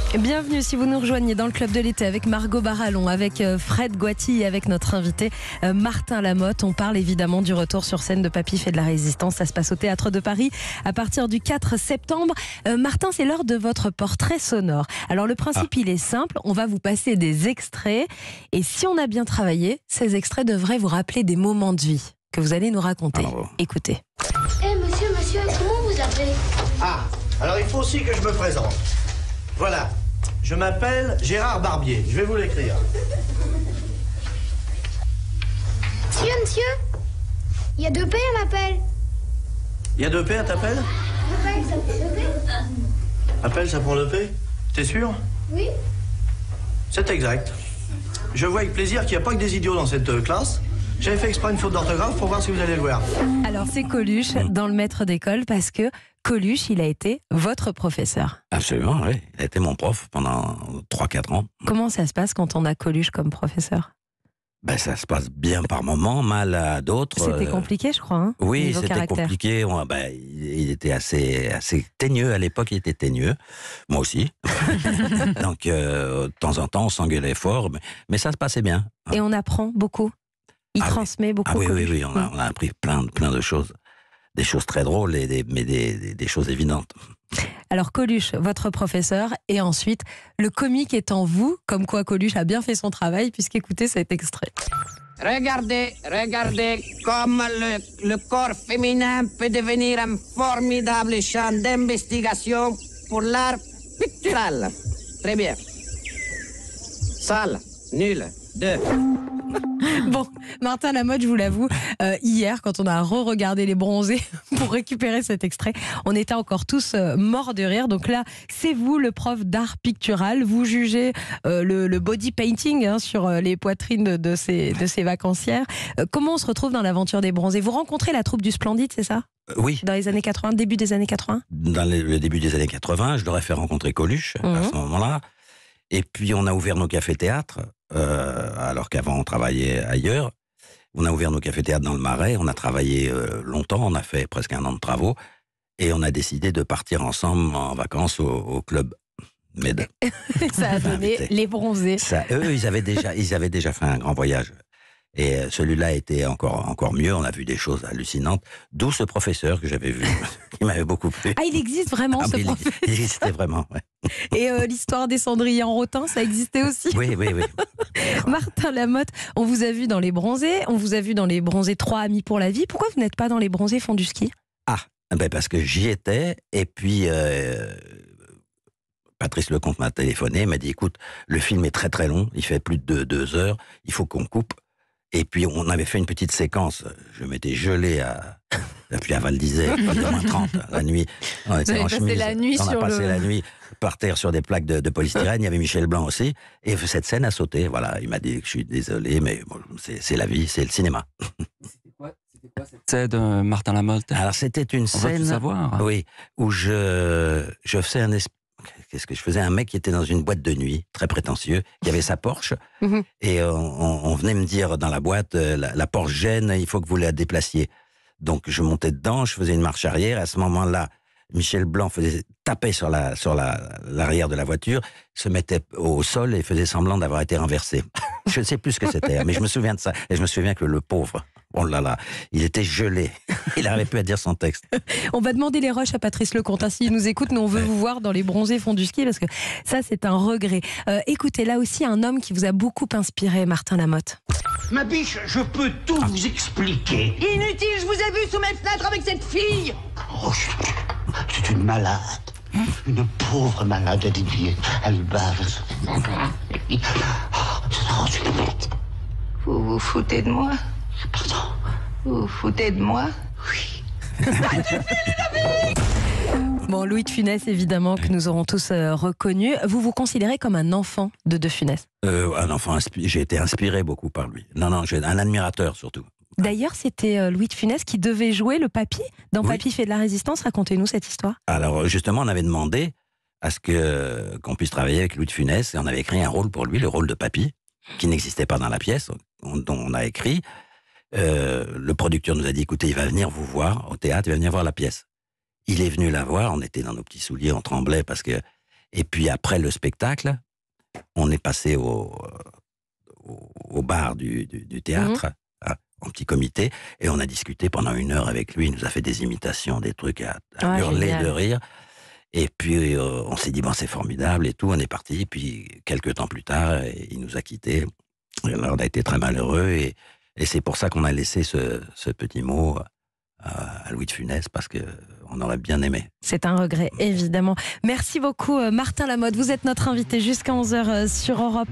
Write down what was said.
Bienvenue si vous nous rejoignez dans le Club de l'été avec Margot Barallon, avec Fred Goiti et avec notre invité Martin Lamotte. On parle évidemment du retour sur scène de Papy fait de la résistance. Ça se passe au Théâtre de Paris à partir du 4 septembre. Martin, c'est l'heure de votre portrait sonore. Alors le principe, il est simple. On va vous passer des extraits. Et si on a bien travaillé, ces extraits devraient vous rappeler des moments de vie que vous allez nous raconter. Écoutez. Monsieur, comment vous appelez? Alors il faut aussi que je me présente. Voilà, je m'appelle Gérard Barbier, je vais vous l'écrire. Monsieur, il y a 2 P, on m'appelle. Il y a 2 P, t'appelles? Appelle, ça fait 2 P. Appelle, ça prend 2 P? T'es sûr? Oui. C'est exact. Je vois avec plaisir qu'il n'y a pas que des idiots dans cette classe. J'avais fait exprès une faute d'orthographe pour voir si vous allez le voir. Alors c'est Coluche dans le maître d'école parce que Coluche, il a été votre professeur. Absolument, oui. Il a été mon prof pendant 3-4 ans. Comment ça se passe quand on a Coluche comme professeur? Ben, ça se passe bien par moments, mal à d'autres. C'était compliqué, je crois. Oui, c'était compliqué. Il était assez teigneux. À l'époque, il était teigneux. Moi aussi. Donc, de temps en temps, on s'engueulait fort. Mais ça se passait bien. Et on apprend beaucoup. Il transmet beaucoup. Oui. On a appris plein de choses. Des choses très drôles, mais des choses évidentes. Alors Coluche, votre professeur, et ensuite, le comique est en vous, comme quoi Coluche a bien fait son travail, puisqu'écoutez cet extrait. Regardez comme le corps féminin peut devenir un formidable champ d'investigation pour l'art pictural. Très bien. Sale, nul, 2. Bon, Martin Lamotte, je vous l'avoue, hier, quand on a re-regardé Les Bronzés pour récupérer cet extrait, on était encore tous morts de rire. Donc là, c'est vous, le prof d'art pictural. Vous jugez le body painting sur les poitrines de ces vacancières. Comment on se retrouve dans l'aventure des Bronzés? Vous rencontrez la troupe du Splendide, c'est ça? Oui. Dans les années 80, début des années 80? Dans le début des années 80, je leur ai fait rencontrer Coluche à ce moment-là. Et puis on a ouvert nos cafés-théâtres, alors qu'avant on travaillait ailleurs. On a ouvert nos cafés-théâtres dans le Marais, on a travaillé longtemps, on a fait presque 1 an de travaux, et on a décidé de partir ensemble en vacances au club Med. Ça a donné Les Bronzés. Eux, ils avaient déjà fait un grand voyage. Et celui-là était encore mieux, on a vu des choses hallucinantes, d'où ce professeur que j'avais vu, qui m'avait beaucoup plu. Ah, il existe vraiment, ce professeur? Il existait vraiment, ouais. Et l'histoire des cendriers en rotin, ça existait aussi? Oui. Martin Lamotte, on vous a vu dans Les Bronzés, on vous a vu dans Les Bronzés 3 amis pour la vie. Pourquoi vous n'êtes pas dans Les Bronzés font du ski? Parce que j'y étais, et puis Patrice Lecomte m'a téléphoné, m'a dit, écoute, le film est très très long, il fait plus de 2 heures, il faut qu'on coupe. Et puis on avait fait une petite séquence, je m'étais gelé à Val d'Isère, moins 30, la nuit. On était en chemise, on a passé la nuit par terre sur des plaques de polystyrène, il y avait Michel Blanc aussi, et cette scène a sauté, voilà, il m'a dit que je suis désolé, mais bon, c'est la vie, c'est le cinéma. C'était quoi cette scène, Martin Lamotte? Alors c'était une scène, on va tout savoir. Oui, où je faisais je faisais un mec qui était dans une boîte de nuit, très prétentieux, qui avait sa Porsche, et on venait me dire dans la boîte, la Porsche gêne, il faut que vous la déplaciez. Donc je montais dedans, je faisais une marche arrière, à ce moment-là, Michel Blanc tapait sur l'arrière de la voiture, se mettait au sol et faisait semblant d'avoir été renversé. Je ne sais plus ce que c'était, mais je me souviens de ça, et je me souviens que le pauvre, oh là là, il était gelé. Il n'arrivait plus à dire son texte. On va demander les rushs à Patrice Lecomte. S'il nous écoute, nous on veut vous voir dans Les Bronzés font du ski, parce que ça c'est un regret. Écoutez, là aussi un homme qui vous a beaucoup inspiré, Martin Lamotte. Ma biche, je peux tout vous expliquer. Inutile, je vous ai vu sous mes fenêtres avec cette fille. Oh, c'est une malade. Une pauvre malade, Olivier. Elle bave. Oh, c'est une bête. Vous vous foutez de moi? Pardon. Vous vous foutez de moi? Oui. Bon, Louis de Funès, évidemment, que nous aurons tous reconnu. Vous vous considérez comme un enfant de Funès? Un enfant, j'ai été inspiré beaucoup par lui. Non, j'ai un admirateur surtout. D'ailleurs, c'était Louis de Funès qui devait jouer le Papy dans Papy fait de la résistance. Racontez-nous cette histoire. Alors, justement, on avait demandé à ce qu'on puisse travailler avec Louis de Funès, et on avait écrit un rôle pour lui, le rôle de Papy, qui n'existait pas dans la pièce, dont on a écrit. Le producteur nous a dit, écoutez, il va venir vous voir au théâtre, il va venir voir la pièce. Il est venu la voir, on était dans nos petits souliers, on tremblait parce que... Et puis après le spectacle, on est passé au bar du théâtre, en petit comité, et on a discuté pendant 1 heure avec lui. Il nous a fait des imitations, des trucs à hurler de rire. Et puis on s'est dit, bon, c'est formidable et tout, on est parti. Puis quelques temps plus tard, il nous a quittés. Et alors, on a été très malheureux, et c'est pour ça qu'on a laissé ce petit mot à Louis de Funès, parce qu'on aurait bien aimé. C'est un regret, évidemment. Merci beaucoup, Martin Lamotte. Vous êtes notre invité jusqu'à 11h sur Europe.